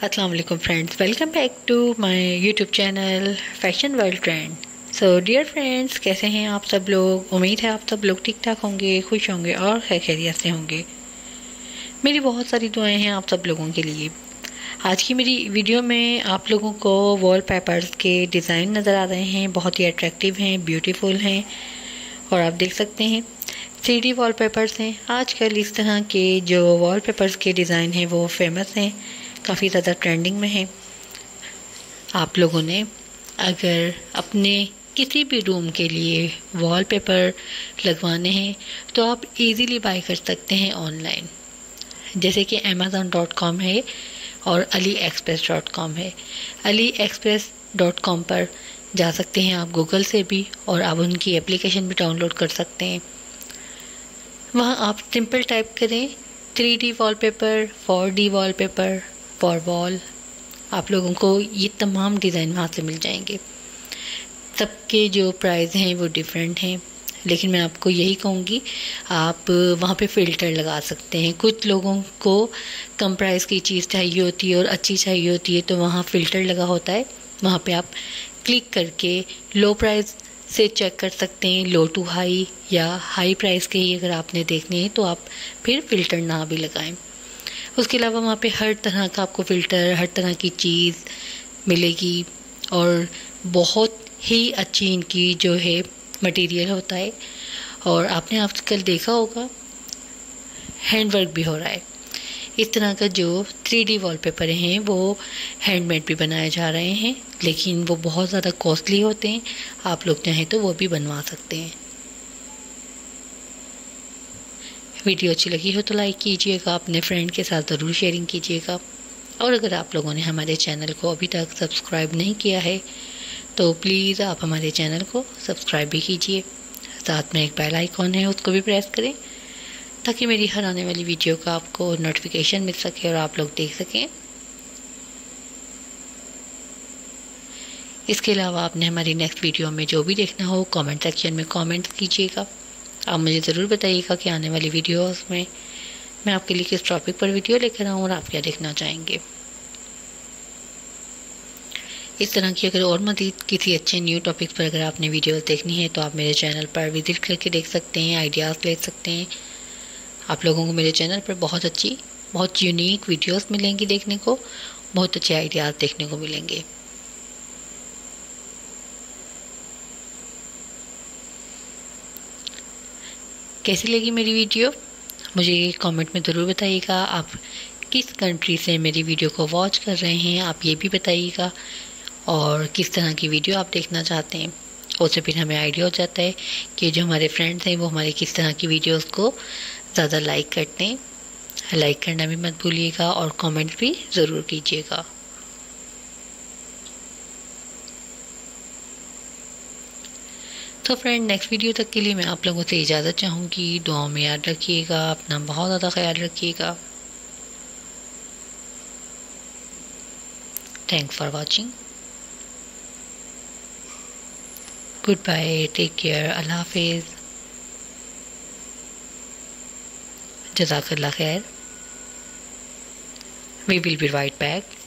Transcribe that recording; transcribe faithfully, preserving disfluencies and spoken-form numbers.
अस्सलाम वालेकुम friends, welcome back to my YouTube channel fashion world trend. So dear friends, कैसे हैं आप सब लोग। उम्मीद है आप सब लोग ठीक ठाक होंगे, खुश होंगे और खैर खैरियत से होंगे। मेरी बहुत सारी दुआएं हैं आप सब लोगों के लिए। आज की मेरी वीडियो में आप लोगों को वॉल पेपर्स के डिज़ाइन नज़र आ रहे हैं, बहुत ही अट्रैक्टिव हैं, ब्यूटीफुल हैं। और आप देख सकते हैं थ्री डी वॉल पेपर्स हैं। आजकल इस तरह के जो वॉल पेपर्स के डिज़ाइन हैं वो फेमस हैं, काफ़ी ज़्यादा ट्रेंडिंग में हैं। आप लोगों ने अगर अपने किसी भी रूम के लिए वॉलपेपर लगवाने हैं तो आप इजीली बाय कर सकते हैं ऑनलाइन, जैसे कि अमेज़न डॉट कॉम है और अली एक्सप्रेस डॉट कॉम है। अली एक्सप्रेस डॉट कॉम पर जा सकते हैं आप गूगल से भी, और आप उनकी एप्लीकेशन भी डाउनलोड कर सकते हैं। वहाँ आप सिंपल टाइप करें three D wallpaper, four D wallpaper, for wall, आप लोगों को ये तमाम डिज़ाइन वहाँ से मिल जाएंगे। सबके जो प्राइस हैं वो डिफरेंट हैं, लेकिन मैं आपको यही कहूँगी आप वहाँ पे फ़िल्टर लगा सकते हैं। कुछ लोगों को कम प्राइस की चीज़ चाहिए होती है और अच्छी चाहिए होती है, तो वहाँ फ़िल्टर लगा होता है। वहाँ पे आप क्लिक करके लो प्राइस से चेक कर सकते हैं, लो टू हाई या हाई प्राइस के ही अगर आपने देखने हैं तो आप फिर फ़िल्टर ना भी लगाएं। उसके अलावा वहाँ पे हर तरह का आपको फ़िल्टर, हर तरह की चीज़ मिलेगी और बहुत ही अच्छी इनकी जो है मटेरियल होता है। और आपने आजकल देखा होगा हैंडवर्क भी हो रहा है। इस तरह का जो थ्री डी वॉलपेपर हैं वो हैंडमेड भी बनाए जा रहे हैं, लेकिन वो बहुत ज़्यादा कॉस्टली होते हैं। आप लोग चाहें तो वो भी बनवा सकते हैं। वीडियो अच्छी लगी हो तो लाइक कीजिएगा, अपने फ्रेंड के साथ ज़रूर शेयरिंग कीजिएगा। और अगर आप लोगों ने हमारे चैनल को अभी तक सब्सक्राइब नहीं किया है तो प्लीज़ आप हमारे चैनल को सब्सक्राइब भी कीजिए। साथ में एक बेल आइकॉन है, उसको भी प्रेस करें ताकि मेरी हर आने वाली वीडियो का आपको नोटिफिकेशन मिल सके और आप लोग देख सकें। इसके अलावा आपने हमारी नेक्स्ट वीडियो में जो भी देखना हो कमेंट सेक्शन में कमेंट कीजिएगा। आप मुझे ज़रूर बताइएगा कि आने वाली वीडियोस में मैं आपके लिए किस टॉपिक पर वीडियो लेकर आऊँ और आप क्या देखना चाहेंगे। इस तरह की अगर और मज़ीद किसी अच्छे न्यू टॉपिक पर अगर आपने वीडियोस देखनी है तो आप मेरे चैनल पर विज़िट करके देख सकते हैं, आइडियाज़ ले सकते हैं। आप लोगों को मेरे चैनल पर बहुत अच्छी, बहुत यूनिक वीडियोस मिलेंगी देखने को, बहुत अच्छे आइडियाज़ देखने को मिलेंगे। कैसी लगी मेरी वीडियो मुझे कमेंट में ज़रूर बताइएगा। आप किस कंट्री से मेरी वीडियो को वॉच कर रहे हैं आप ये भी बताइएगा, और किस तरह की वीडियो आप देखना चाहते हैं। उससे फिर हमें आइडिया हो जाता है कि जो हमारे फ्रेंड्स हैं वो हमारे किस तरह की वीडियोस को ज़्यादा लाइक करते हैं। लाइक करना भी मत भूलिएगा और कमेंट भी ज़रूर कीजिएगा। तो फ्रेंड, नेक्स्ट वीडियो तक के लिए मैं आप लोगों से इजाज़त चाहूँगी। दुआओं में याद रखिएगा, अपना बहुत ज़्यादा ख्याल रखिएगा। Thanks for watching. Good bye, take care, अल्लाह हाफिज़, जज़ाकल्लाह खैर। We will be right back.